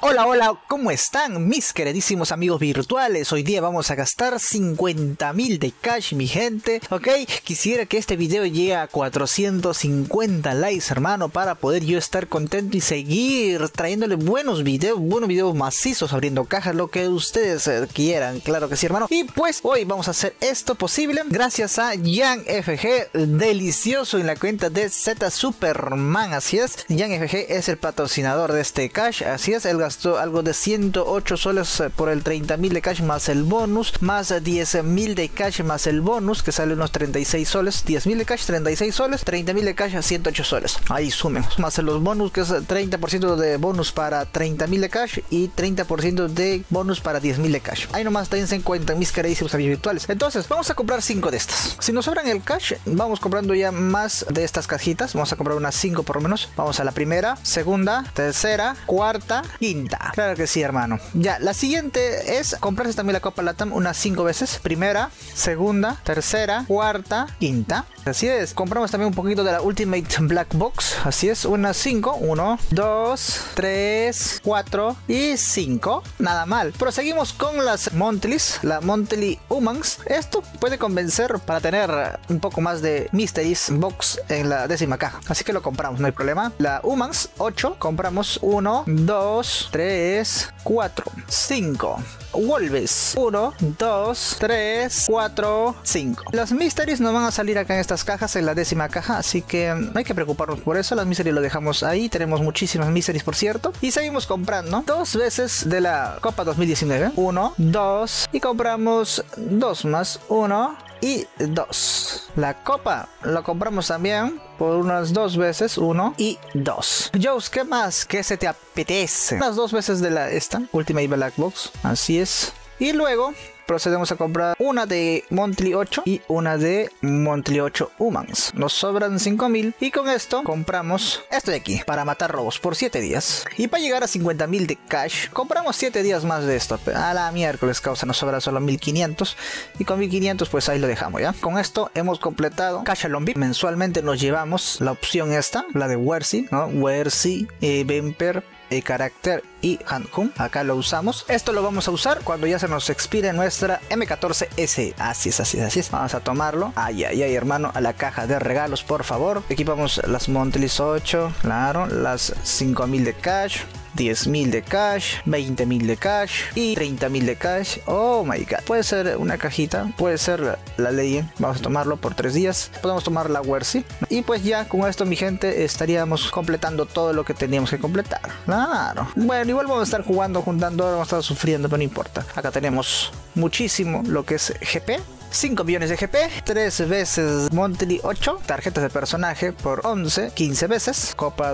Hola, hola, ¿cómo están mis queridísimos amigos virtuales? Hoy día vamos a gastar 50.000 de cash, mi gente, ¿ok? Quisiera que este video llegue a 450 likes, hermano, para poder yo estar contento y seguir trayéndole buenos videos macizos, abriendo cajas, lo que ustedes quieran, claro que sí, hermano. Y pues hoy vamos a hacer esto posible gracias a Jan FG, delicioso, en la cuenta de Z Superman, así es. Jan FG es el patrocinador de este cash, así es. Él gastó algo de 108 soles por el 30.000 de cash más el bonus, más 10.000 de cash más el bonus, que sale unos 36 soles. 10.000 de cash, 36 soles, 30.000 de cash, 108 soles. Ahí sumen. Más los bonus, que es 30% de bonus para 30.000 de cash y 30% de bonus para 10.000 de cash. Ahí nomás dense en cuenta, mis queridísimos amigos virtuales. Entonces, vamos a comprar 5 de estas. Si nos sobran el cash, vamos comprando ya más de estas cajitas. Vamos a comprar unas 5 por lo menos. Vamos a la primera, segunda, tercera, cuarta, quinta. Claro que sí, hermano. Ya, la siguiente es comprarse también la Copa Latam unas 5 veces. Primera, segunda, tercera, cuarta, quinta. Así es. Compramos también un poquito de la Ultimate Black Box. Así es, unas 5. 1, 2, 3, 4 y 5. Nada mal. Proseguimos con las Monthlies. La Monthly Humans. Esto puede convencer para tener un poco más de Mysteries Box en la 10ª caja. Así que lo compramos, no hay problema. La Humans 8. Compramos 1, 2, 3, 4, 5. Wolves 1, 2, 3, 4, 5. Las Mysteries nos van a salir acá en estas cajas, en la 10ª caja, así que no hay que preocuparnos por eso. Las Mysteries lo dejamos ahí. Tenemos muchísimas Mysteries, por cierto. Y seguimos comprando 2 veces de la Copa 2019. 1, 2 y compramos 2 más 1 y 2. La copa lo compramos también por unas 2 veces, 1 y 2. Joes, ¿qué más? ¿Qué se te apetece? Unas 2 veces de esta Ultimate Black Box, así es. Y luego procedemos a comprar una de Monthly 8 y una de Monthly 8 Humans. Nos sobran 5.000 y con esto compramos esto de aquí para matar robos por 7 días. Y para llegar a 50.000 de cash, compramos 7 días más de esto. A la miércoles, causa, nos sobra solo 1.500 y con 1.500 pues ahí lo dejamos ya. Con esto hemos completado Cash Alone VIP. Mensualmente nos llevamos la opción esta, la de Wersi, ¿no? Wersi, Bemper, carácter y Handhum. Acá lo usamos. Esto lo vamos a usar cuando ya se nos expire nuestra M14S. Así es, así es, así es. Vamos a tomarlo. Ay, ay, ay, hermano, a la caja de regalos, por favor. Equipamos las Monthlies 8, claro, las 5.000 de cash, 10.000 de cash, 20.000 de cash y 30.000 de cash. Oh my god. Puede ser una cajita, puede ser la Legend. Vamos a tomarlo por 3 días. Podemos tomar la Wersi. Y pues ya con esto, mi gente, estaríamos completando todo lo que teníamos que completar. Claro. Bueno, igual vamos a estar jugando, juntando, vamos a estar sufriendo, pero no importa. Acá tenemos muchísimo lo que es GP. 5 millones de GP, 3 veces Monthly 8, tarjetas de personaje por 11, 15 veces, Copa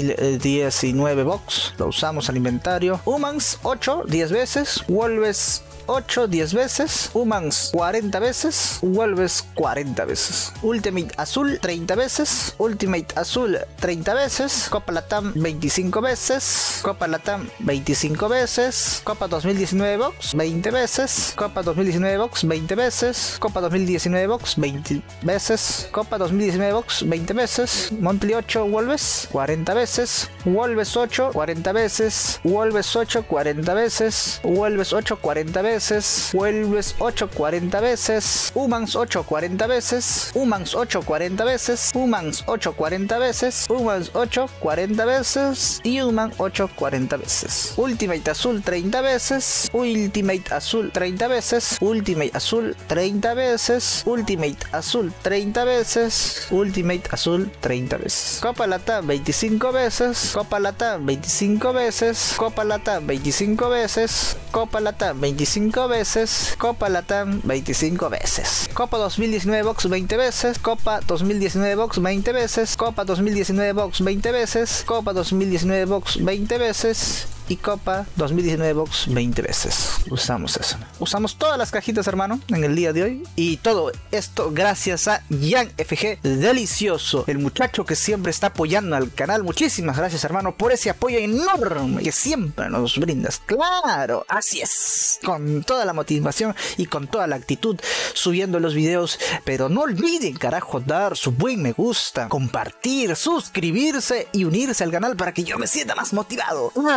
2019 Box, lo usamos al inventario, Humans 8, 10 veces, Wolves 8, 10 veces, Humans 40 veces, Wolves 40 veces, Ultimate Azul 30 veces, Ultimate Azul 30 veces, Copa Latam 25 veces, Copa Latam 25 veces, Copa 2019 Box 20 veces, Copa 2019 Box 20 veces, Copa 2019 Box 20 veces, Copa 2019 Box 20 veces, Monthly 8 Wolves 40 veces, Wolves 8 40 veces, Wolves 8 40 veces, Wolves 8 40 veces, Wolves 8 40 veces, Humans 8 40 veces, Humans 8 40 veces, Humans 8 40 veces, Humans 8 40 veces y Human 8 40 veces. Ultimate Azul 30 veces, Ultimate Azul 30 veces, Ultimate Azul 30 veces, Ultimate Azul 30 veces, Ultimate Azul 30 veces. Copa Latam 25 veces, Copa Latam 25 veces, Copa Latam 25 veces, Copa Latam 25 veces, Copa Latam 25 veces, Copa 2019 Box 20 veces, Copa 2019 Box 20 veces, Copa 2019 Box 20 veces, Copa 2019 Box 20 veces y Copa 2019 Box 20 veces. Usamos eso. Usamos todas las cajitas, hermano, en el día de hoy. Y todo esto gracias a Jan FG, delicioso, el muchacho que siempre está apoyando al canal. Muchísimas gracias, hermano, por ese apoyo enorme que siempre nos brindas. Claro, así es. Con toda la motivación y con toda la actitud subiendo los videos. Pero no olviden, carajo, dar su buen me gusta, compartir, suscribirse y unirse al canal para que yo me sienta más motivado. Claro, mi hermano.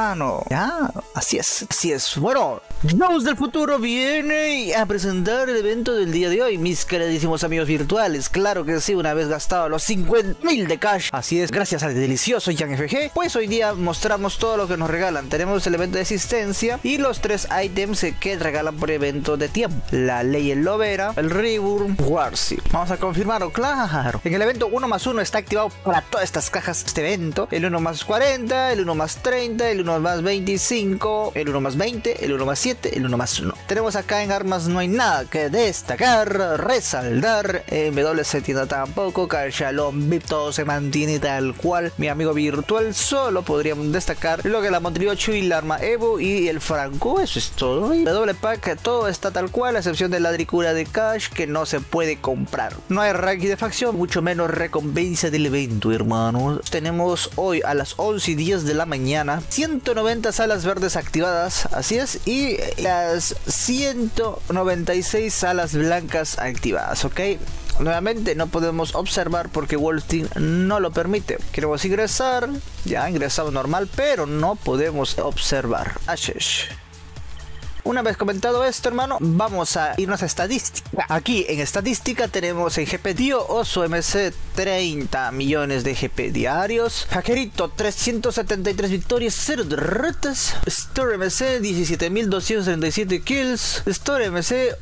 hermano. Ya, así es, así es. Bueno, Jones del futuro viene a presentar el evento del día de hoy, mis queridísimos amigos virtuales. Claro que sí, una vez gastado los 50.000 de cash. Así es, gracias al delicioso Jan FG. Pues hoy día mostramos todo lo que nos regalan. Tenemos el evento de asistencia y los 3 ítems que regalan por evento de tiempo: la ley en Lovera, el Reborn, Warsi. Vamos a confirmarlo, claro. En el evento 1+1 está activado para todas estas cajas de este evento. El 1+40, el 1+30, el 1+25, el 1+20, el 1+7, el 1+1. Tenemos acá en armas no hay nada que destacar, resaltar. En WC tienda tampoco. Shalom VIP, todo se mantiene tal cual. Mi amigo virtual solo podríamos destacar lo que la Montriocho y la arma Evo y el Franco. Eso es todo. Y doble pack, todo está tal cual, a excepción de la Dricura de Cash que no se puede comprar. No hay ranking de facción, mucho menos recompensa del evento, hermanos. Tenemos hoy a las 11:10 de la mañana 190 salas verdes activadas, así es, y las 196 salas blancas activadas, ¿ok? Nuevamente no podemos observar porque Wolfteam no lo permite. Queremos ingresar, ya ingresamos normal, pero no podemos observar. Ashesh. Una vez comentado esto, hermano, vamos a irnos a estadística. Aquí en estadística tenemos en GP Dio Oso MC 30 millones de GP diarios. Hackerito 373 victorias, 0 derrotas. Store MC 17.237 kills. Store MC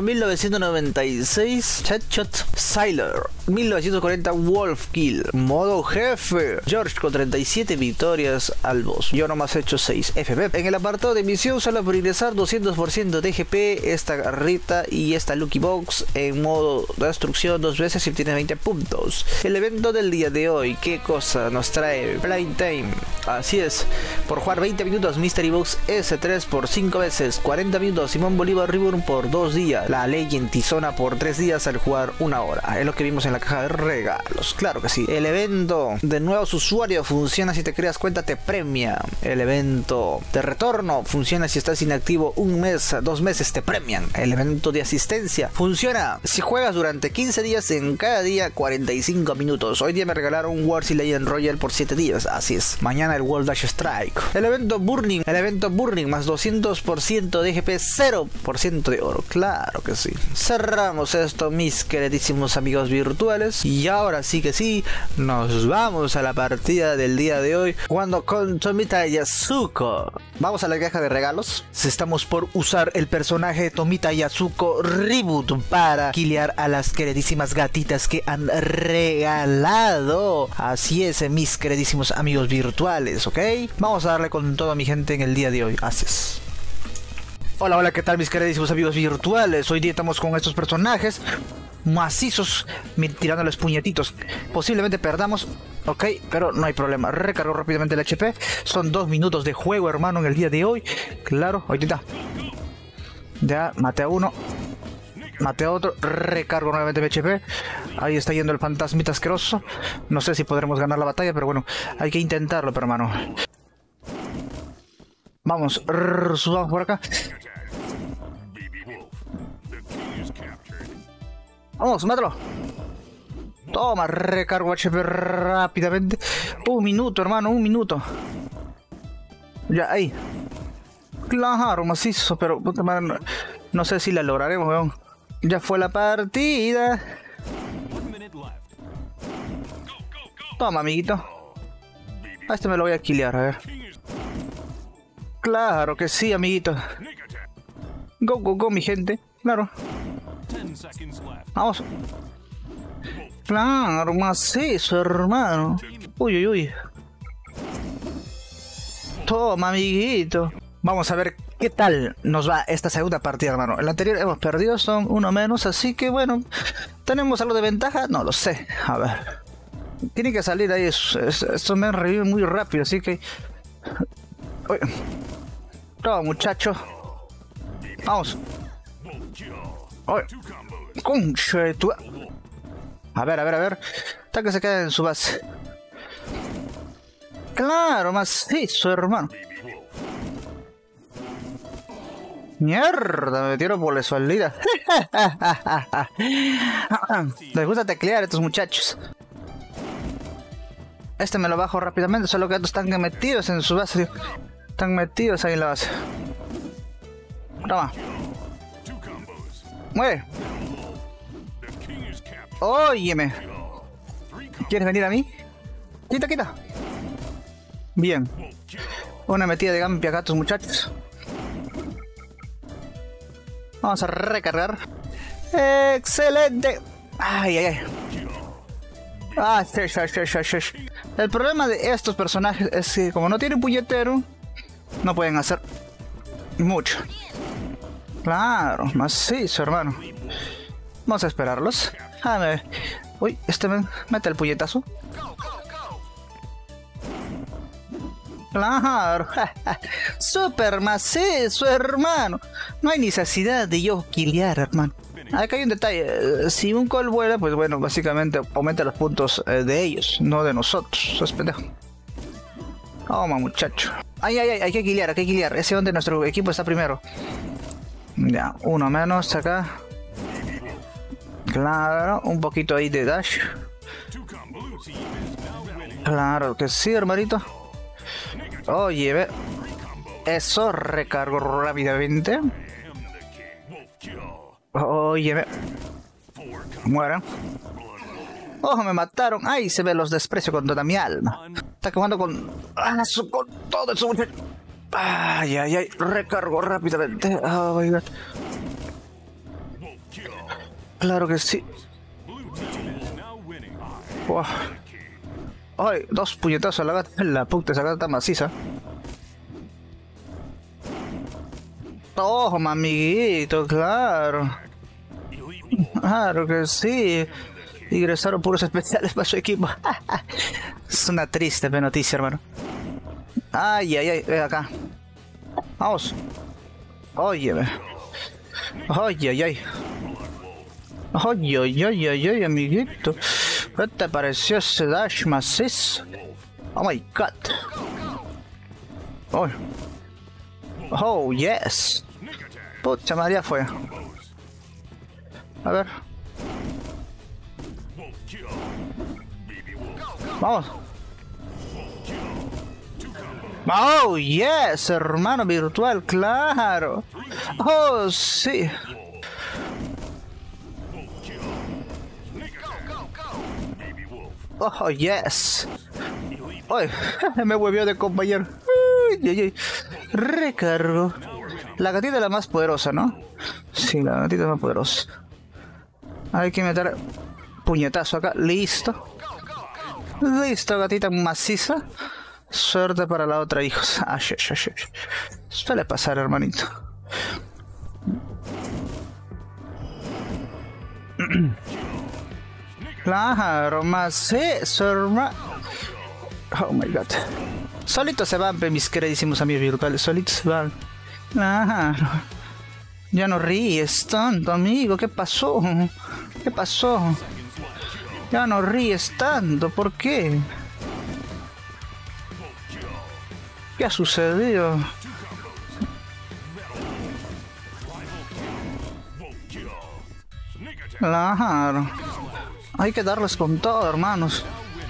8.996. Chatshot. Siler 1940 Wolf Kill. Modo jefe George con 37 victorias al boss. Yo nomás he hecho 6 FB. En el apartado de misión solo por ingresar 200% de GP, esta garrita y esta Lucky Box en modo destrucción 2 veces y obtienes 20 puntos. El evento del día de hoy, ¿qué cosa nos trae? Blind Time, así es, por jugar 20 minutos Mystery Box S3 por 5 veces, 40 minutos Simón Bolívar Reborn por 2 días, la ley en Tizona por 3 días al jugar 1 hora. Es lo que vimos en la caja de regalos, claro que sí. El evento de nuevos usuarios funciona si te creas cuenta, te premia. El evento de retorno funciona si estás inactivo 1 mes, 2 meses, te premian. El evento de asistencia funciona si juegas durante 15 días, en cada día 45 minutos. Hoy día me regalaron un Warsi Legend Royal por 7 días, así es. Mañana el World Dash Strike. El evento Burning más 200% de GP, 0% de oro, claro que sí. Cerramos esto, mis queridísimos amigos virtuales, y ahora sí que sí, nos vamos a la partida del día de hoy, jugando con Tomita Yasuko. Vamos a la caja de regalos. Estamos por usar el personaje Tomita Yasuko Reboot para killear a las queridísimas gatitas que han regalado. Así es, mis queridísimos amigos virtuales, ¿ok? Vamos a darle con todo, mi gente, en el día de hoy. Así es. Hola, hola, ¿qué tal, mis queridísimos amigos virtuales? Hoy día estamos con estos personajes macizos, tirándoles puñetitos. Posiblemente perdamos, ok, pero no hay problema. Recargo rápidamente el HP. Son 2 minutos de juego, hermano, en el día de hoy. Claro, ahorita ya maté a uno, maté a otro, recargo nuevamente mi HP. Ahí está yendo el fantasmita asqueroso. No sé si podremos ganar la batalla, pero bueno, hay que intentarlo, pero hermano. Vamos, subamos por acá. Vamos, mátalo. Toma, recargo HP rápidamente. 1 minuto, hermano, 1 minuto. Ya, ahí. Claro, macizo, pero puta madre, no sé si la lograremos, weón. Ya fue la partida. Toma, amiguito. A este me lo voy a killear, a ver. Claro que sí, amiguito. Go, go, go, mi gente. Claro. Vamos. Claro, macizo, hermano. Uy, uy, uy. Toma, amiguito. Vamos a ver qué tal nos va esta segunda partida, hermano. En la anterior hemos perdido, son 1 menos, así que bueno, ¿tenemos algo de ventaja? No lo sé. A ver. Tiene que salir ahí. Esto me revive muy rápido, así que... Uy. Toma, muchacho. Vamos. Uy. Concha de tu... A ver, a ver, a ver. Hasta que se quede en su base. Claro, macizo, hermano. Mierda, me metieron por la espalda. Les gusta teclear a estos muchachos. Este me lo bajo rápidamente, solo que estos están metidos en su base. Están metidos ahí en la base. Toma. Muere. Óyeme. ¿Quieres venir a mí? Quita, quita. Bien. Una metida de gampi acá a tus muchachos. Vamos a recargar. ¡Excelente! ¡Ay, ay, ay! Ah, el problema de estos personajes es que como no tienen puñetero, no pueden hacer mucho. Claro, macizo, hermano. Vamos a esperarlos. Uy, mete el puñetazo. Claro. Super macizo, hermano. No hay necesidad de yo killear, hermano. Acá hay un detalle. Si un call vuela, pues bueno, básicamente aumenta los puntos de ellos, no de nosotros. Eso es pendejo. Toma, muchacho. Ay, ay, ay, hay que killear, hay que killear. Ese es donde nuestro equipo está primero. Ya, uno menos acá. Claro, un poquito ahí de dash. Claro que sí, hermanito. Oye, ve. Eso, recargo rápidamente. Oye, ve. Mueran. Ojo, me mataron. Ay, se ve los desprecio con toda mi alma. Está acabando con todo eso. Ay, ay, ay. Recargo rápidamente. Oh my god. Claro que sí. Wow. Ay, dos puñetazos a la gata. La puta, esa gata está maciza. Ojo, amiguito, claro. Claro que sí. Ingresaron puros especiales para su equipo. Es una triste noticia, hermano. Ay, ay, ay, ven acá. Vamos. Óyeme. Ay, ay, ay. Ay, ay, ay, ay, ay, amiguito. ¿Qué te pareció ese dash macizo? Oh my god. Oh. Oh, yes. Pucha, María fue. A ver. Vamos. Oh, yes, hermano virtual, claro. Oh, sí. Oh, yes. Ay, me huevió de compañero. Ay, ay, ay. Recargo. La gatita es la más poderosa, ¿no? Sí, la gatita es más poderosa. Hay que meter puñetazo acá. Listo. Listo, gatita maciza. Suerte para la otra, hijos. Ah, suele pasar, hermanito. Claro, macizo, hermano. Oh my god. Solitos se van, mis queridísimos amigos virtuales. Solitos se van. Claro. Ya no ríes tanto, amigo. ¿Qué pasó? ¿Qué pasó? Ya no ríes tanto. ¿Por qué? ¿Qué ha sucedido? Claro. Hay que darles con todo, hermanos.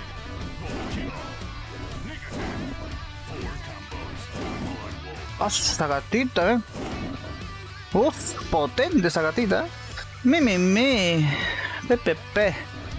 Ah, esta gatita, Uf, potente esa gatita. Pepepe.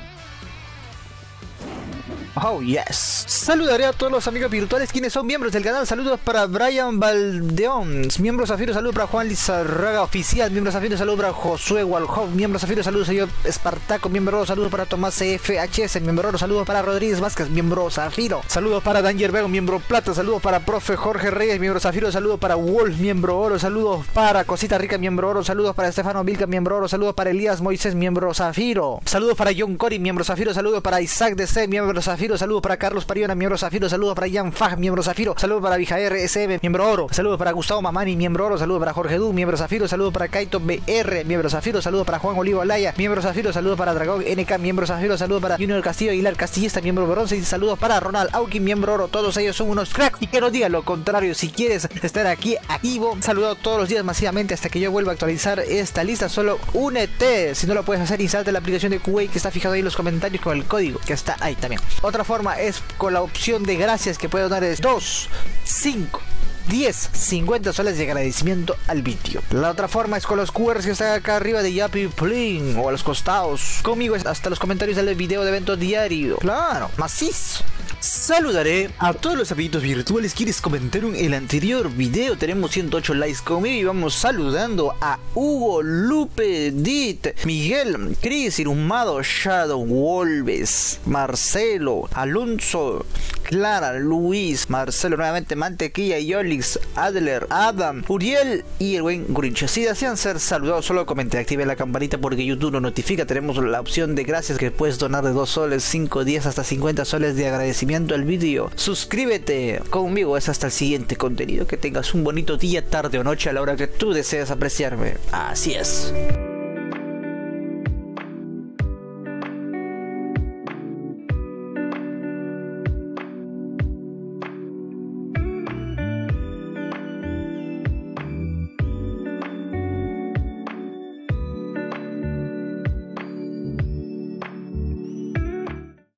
Oh, yes. Saludaré a todos los amigos virtuales quienes son miembros del canal. Saludos para Brian Valdeón. Miembro Zafiro, saludos para Juan Lizarraga Oficial. Miembro Zafiro, saludos para Josué Walhoff. Miembro Zafiro, saludos a yo Espartaco. Miembro Oro, saludos para Tomás CFHS. Miembro Oro, saludos para Rodríguez Vázquez. Miembro Zafiro, saludos para Danger Vego. Miembro Plata, saludos para Profe Jorge Reyes. Miembro Zafiro, saludos para Wolf. Miembro Oro, saludos para Cosita Rica. Miembro Oro, saludos para Estefano Vilca. Miembro Oro, saludos para Elías Moisés. Miembro Zafiro, saludos para John Cory. Miembro Zafiro, saludos para Isaac DC. Miembro Zafiro, saludos para Carlos Pariona. Miembro Zafiro, saludos para Jan Faj. Miembro Zafiro, saludos para Vijaer SM. Miembro Oro, saludos para Gustavo Mamani. Miembro Oro, saludos para Jorge Du. Miembro Zafiro, saludos para Kaito BR. Miembro Zafiro, saludos para Juan Olivo Alaya. Miembro Zafiro, saludos para Dragón NK. Miembro Zafiro, saludos para Junior Castillo Aguilar Castillista. Miembro Bronce y saludos para Ronald Auki. Miembro Oro, todos ellos son unos cracks y que no digan lo contrario. Si quieres estar aquí activo, saludado todos los días masivamente hasta que yo vuelva a actualizar esta lista, solo únete. Si no lo puedes hacer, instálate la aplicación de Kuwait que está fijado ahí en los comentarios con el código que está ahí también. Otra forma es con la opción de gracias que puede donar es 2, 5, 10, 50 soles de agradecimiento al vídeo. La otra forma es con los QRs que están acá arriba de Yapi Plin o a los costados. Conmigo es hasta los comentarios del video de evento diario. Claro, macizo. Saludaré a todos los amiguitos virtuales quienes comentaron el anterior video. Tenemos 108 likes conmigo y vamos saludando a Hugo, Lupe, Dit, Miguel, Chris, Irumado, Shadow, Wolves, Marcelo, Alonso, Clara, Luis, Marcelo nuevamente, Mantequilla, Yolix, Adler, Adam, Uriel y el buen Grinch. Si desean ser saludados, solo comenten, activen la campanita porque YouTube nos notifica. Tenemos la opción de gracias que puedes donar de 2 soles, 5, 10 hasta 50 soles de agradecimiento al vídeo. Suscríbete conmigo, es hasta el siguiente contenido. Que tengas un bonito día, tarde o noche a la hora que tú deseas apreciarme. Así es.